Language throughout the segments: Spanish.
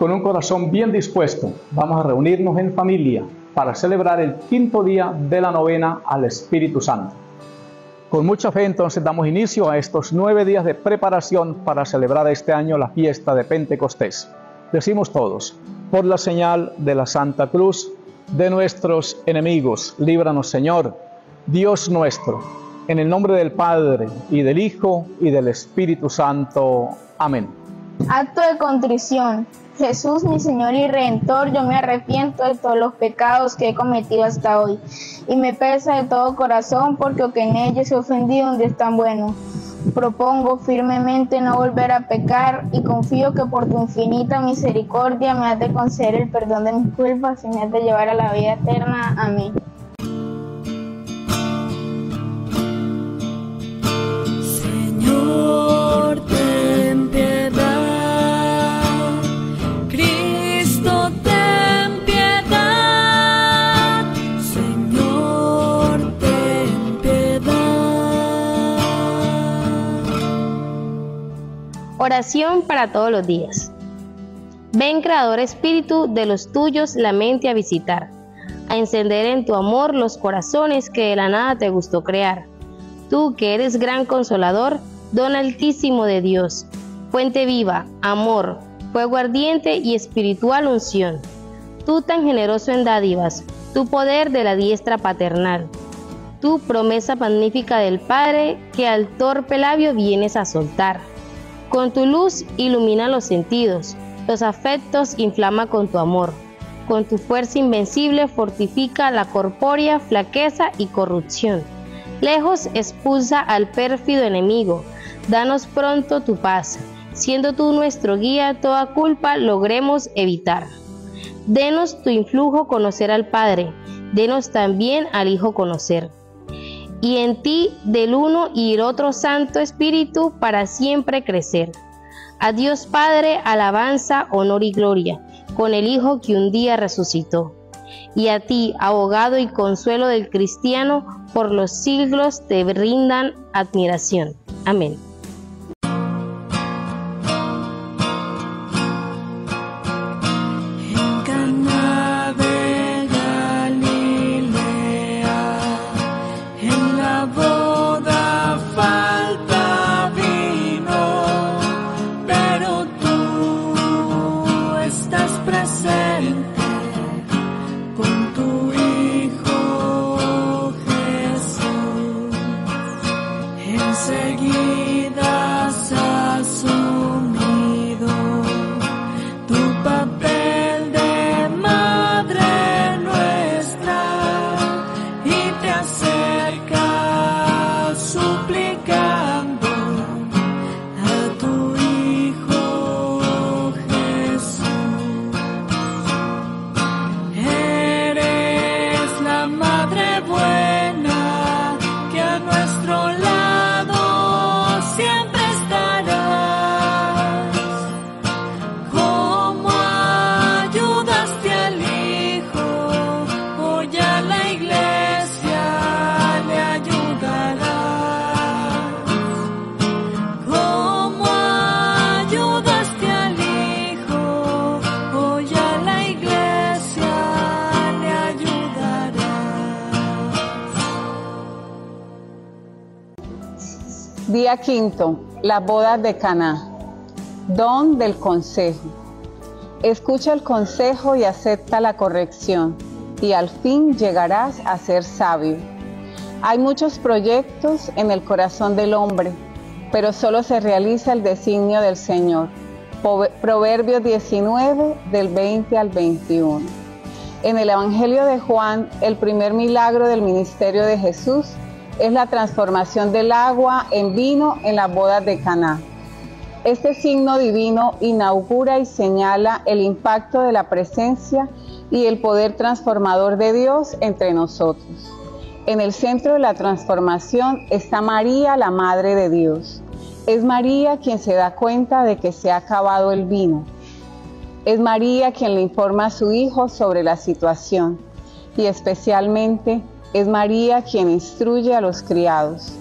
con un corazón bien dispuesto, vamos a reunirnos en familia para celebrar el quinto día de la novena al Espíritu Santo. Con mucha fe entonces damos inicio a estos 9 días de preparación para celebrar este año la fiesta de Pentecostés. Decimos todos: por la señal de la Santa Cruz de nuestros enemigos, líbranos, Señor, Dios nuestro, en el nombre del Padre, y del Hijo, y del Espíritu Santo. Amén. Acto de contrición. Jesús, mi Señor y Redentor, yo me arrepiento de todos los pecados que he cometido hasta hoy, y me pesa de todo corazón porque en ellos he ofendido un Dios tan bueno. Propongo firmemente no volver a pecar y confío que por tu infinita misericordia me has de conceder el perdón de mis culpas y me has de llevar a la vida eterna. Amén. Señor, ten piedad. Cristo, ten piedad. Señor, ten piedad. Oración para todos los días. Ven, Creador Espíritu, de los tuyos la mente a visitar, a encender en tu amor los corazones que de la nada te gustó crear. Tú que eres gran consolador, don altísimo de Dios, fuente viva, amor, fuego ardiente y espiritual unción. Tú tan generoso en dádivas, tu poder de la diestra paternal, tu promesa magnífica del Padre que al torpe labio vienes a soltar. Con tu luz ilumina los sentidos, los afectos inflama con tu amor. Con tu fuerza invencible fortifica la corpórea flaqueza y corrupción. Lejos expulsa al pérfido enemigo. Danos pronto tu paz. Siendo tú nuestro guía, toda culpa logremos evitar. Denos tu influjo conocer al Padre. Denos también al Hijo conocer. Y en ti, del uno y el otro Santo Espíritu, para siempre crecer. A Dios Padre, alabanza, honor y gloria, con el Hijo que un día resucitó. Y a ti, abogado y consuelo del cristiano, por los siglos te brindan admiración. Amén. En Caná de Galilea, en la boda falta vino, pero tú estás presente con tu Hijo Jesús. Enseguida has asumido tu papel de madre nuestra y te acercas suplicando a tu Hijo Jesús. Eres la madre buena que a nuestro lado siempre estarás. Como ayudaste al Hijo, hoy a la Iglesia le ayudarás. Como ayudaste al Hijo, hoy a la Iglesia le ayudarás. Día quinto, las bodas de Caná. Don del consejo. Escucha el consejo y acepta la corrección, y al fin llegarás a ser sabio. Hay muchos proyectos en el corazón del hombre, pero solo se realiza el designio del Señor. Proverbios 19, del 20 al 21. En el Evangelio de Juan, el primer milagro del ministerio de Jesús es la transformación del agua en vino en las bodas de Caná. Este signo divino inaugura y señala el impacto de la presencia y el poder transformador de Dios entre nosotros. En el centro de la transformación está María, la Madre de Dios. Es María quien se da cuenta de que se ha acabado el vino. Es María quien le informa a su hijo sobre la situación. Y especialmente es María quien instruye a los criados.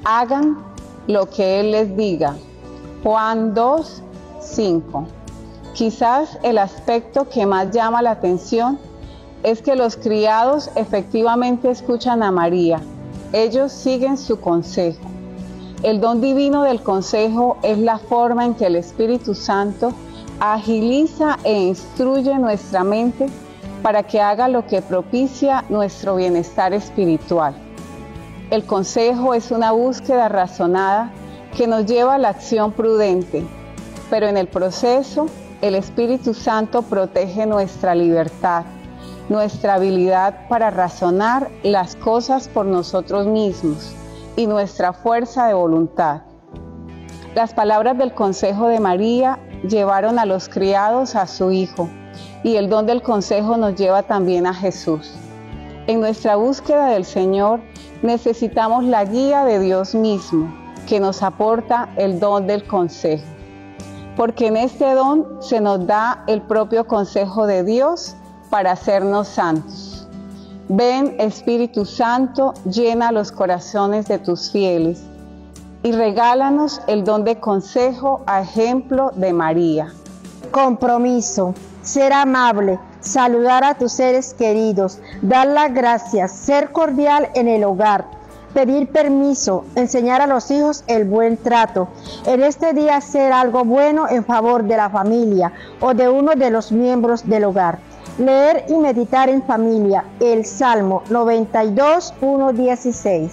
Hagan lo que Él les diga. Juan 2, 5. Quizás el aspecto que más llama la atención es que los criados efectivamente escuchan a María. Ellos siguen su consejo. El don divino del consejo es la forma en que el Espíritu Santo agiliza e instruye nuestra mente para que haga lo que propicia nuestro bienestar espiritual. El consejo es una búsqueda razonada que nos lleva a la acción prudente, pero en el proceso el Espíritu Santo protege nuestra libertad, nuestra habilidad para razonar las cosas por nosotros mismos y nuestra fuerza de voluntad. Las palabras del consejo de María llevaron a los criados a su Hijo, y el don del consejo nos lleva también a Jesús. En nuestra búsqueda del Señor necesitamos la guía de Dios mismo, que nos aporta el don del consejo, porque en este don se nos da el propio consejo de Dios para hacernos santos. Ven, Espíritu Santo, llena los corazones de tus fieles y regálanos el don de consejo a ejemplo de María. Compromiso: ser amable, saludar a tus seres queridos, dar las gracias, ser cordial en el hogar, pedir permiso, enseñar a los hijos el buen trato. En este día hacer algo bueno en favor de la familia o de uno de los miembros del hogar. Leer y meditar en familia el Salmo 92, 1-16.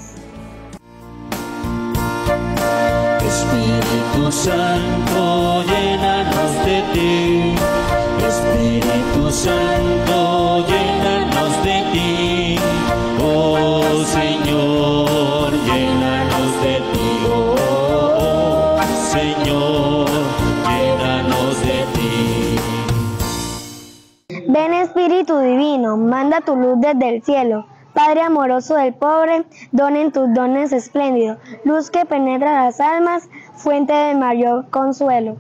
Espíritu Santo, llénanos de ti. Espíritu Santo, llénanos de ti. Oh Señor, llénanos de ti. Oh Señor, llénanos de ti. Ven Espíritu Divino, manda tu luz desde el cielo. Padre amoroso del pobre, donen tus dones espléndidos, luz que penetra las almas, fuente de mayor consuelo.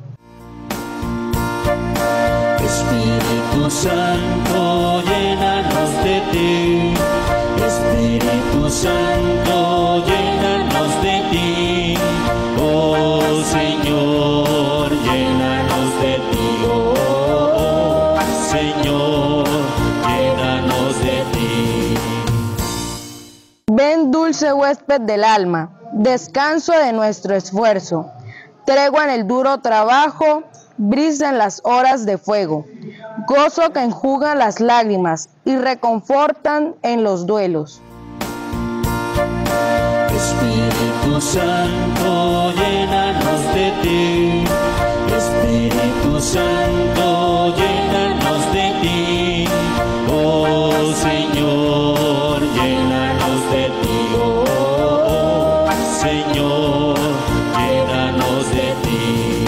Espíritu Santo, llénanos de ti. Espíritu Santo, llénanos de ti. Oh Señor, llénanos de ti. Oh Señor, llénanos de ti. Ven, dulce huésped del alma, descanso de nuestro esfuerzo, tregua en el duro trabajo, brisa en las horas de fuego, gozo que enjuga las lágrimas y reconfortan en los duelos. Espíritu Santo, llénanos de ti. Espíritu Santo, llénanos de ti. Oh Señor, llénanos de ti. Oh Señor, llénanos de ti.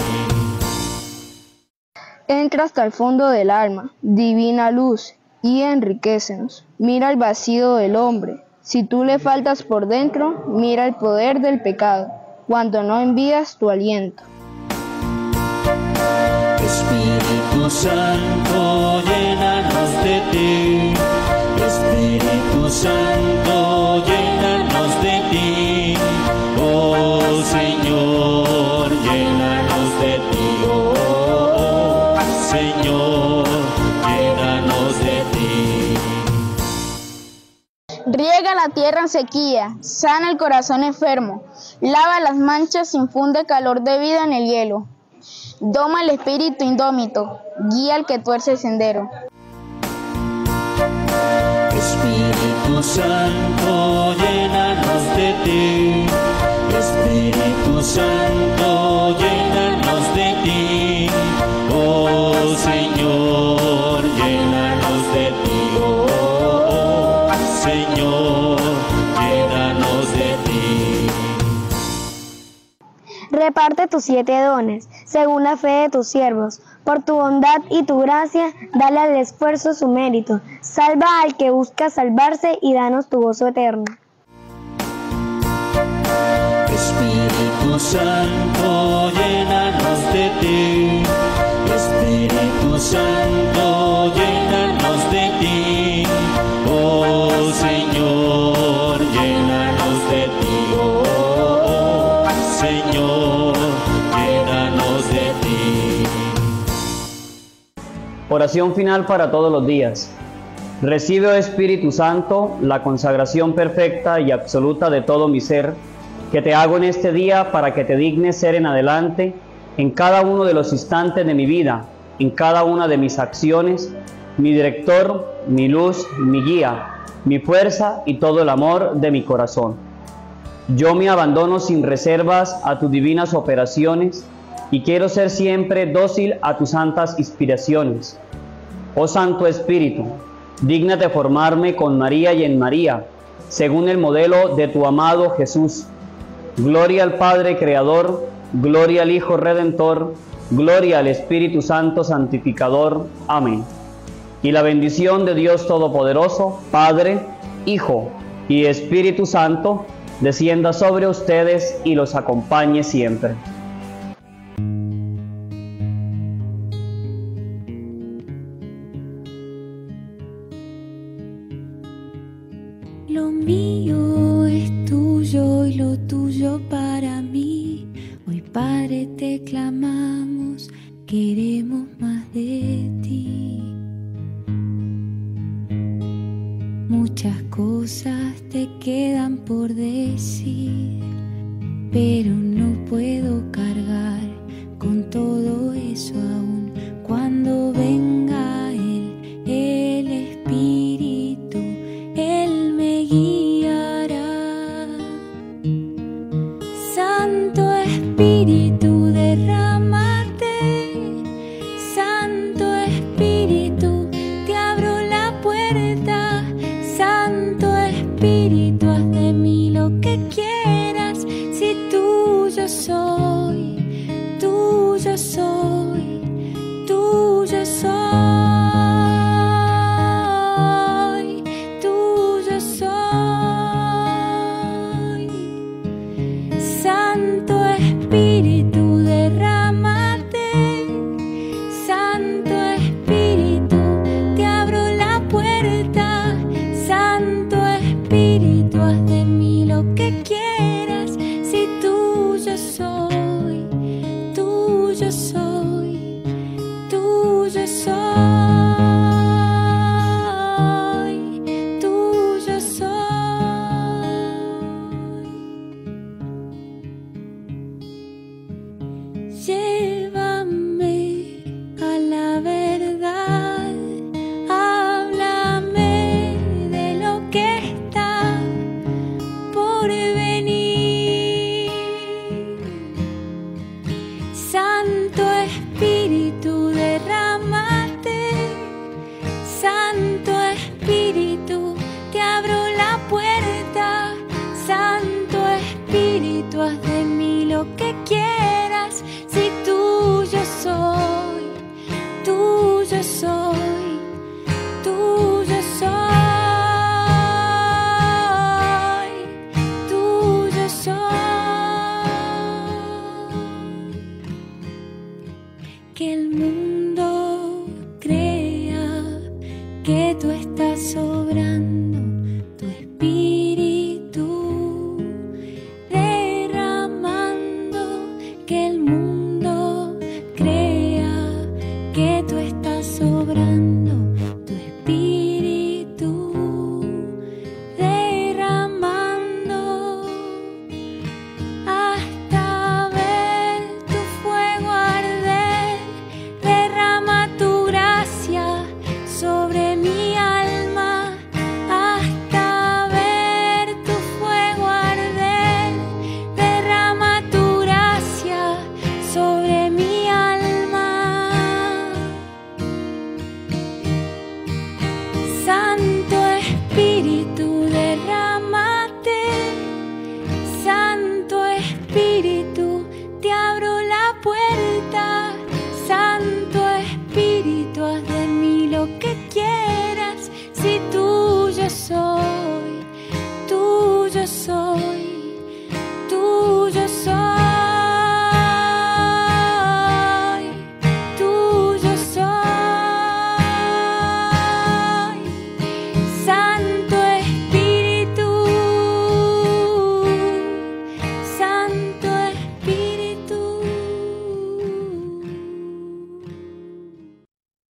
Entra hasta el fondo del alma, divina luz, y enriquécenos. Mira el vacío del hombre. Si tú le faltas por dentro, mira el poder del pecado, cuando no envías tu aliento. Espíritu Santo, llénanos de ti. Espíritu Santo, llénanos de ti. Oh Señor, llénanos de ti. Oh Señor, llénanos de ti. Riega la tierra en sequía, sana el corazón enfermo, lava las manchas, infunde calor de vida en el hielo. Doma el espíritu indómito, guía al que tuerce el sendero. Espíritu Santo, llénanos de ti. Espíritu Santo, llénanos de ti. Oh Señor, llénanos de ti. Oh Señor, llénanos de ti. Reparte tus 7 dones, según la fe de tus siervos. Por tu bondad y tu gracia, dale al esfuerzo su mérito. Salva al que busca salvarse y danos tu gozo eterno. Espíritu Santo, llénanos de ti. Espíritu Santo, llénanos de ti. Oh Señor, llénanos de ti. Oh Señor, llénanos de ti. Oración final para todos los días. Recibe, oh Espíritu Santo, la consagración perfecta y absoluta de todo mi ser, que te hago en este día para que te dignes ser en adelante, en cada uno de los instantes de mi vida, en cada una de mis acciones, mi director, mi luz, mi guía, mi fuerza y todo el amor de mi corazón. Yo me abandono sin reservas a tus divinas operaciones y quiero ser siempre dócil a tus santas inspiraciones. Oh Santo Espíritu, dígnate formarme con María y en María, según el modelo de tu amado Jesús. Gloria al Padre Creador, gloria al Hijo Redentor, gloria al Espíritu Santo Santificador. Amén. Y la bendición de Dios Todopoderoso, Padre, Hijo y Espíritu Santo, descienda sobre ustedes y los acompañe siempre. Lo mío es tuyo y lo tuyo para mí. Hoy, Padre, te clamamos, queremos más de ti. Muchas cosas te quedan por decir, pero no puedo cargar con todo eso aún. Cuando venga el Espíritu, Él me guiará. Santo Espíritu, derrámate. Santo Espíritu, te abro la puerta. Santo Espíritu, haz de mí lo que quieras. Si tuyo soy, tuyo soy, tuyo soy. Santo Espíritu, derrámate. Santo Espíritu, te abro la puerta. Santo Espíritu.